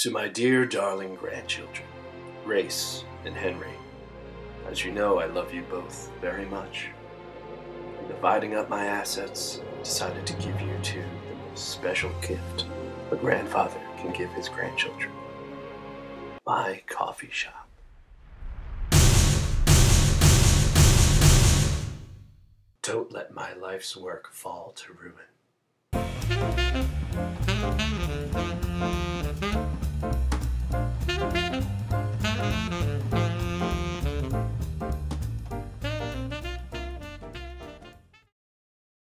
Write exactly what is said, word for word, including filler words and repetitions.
To my dear darling grandchildren, Grace and Henry, as you know, I love you both very much. In dividing up my assets, I decided to give you two the most special gift a grandfather can give his grandchildren. My coffee shop. Don't let my life's work fall to ruin.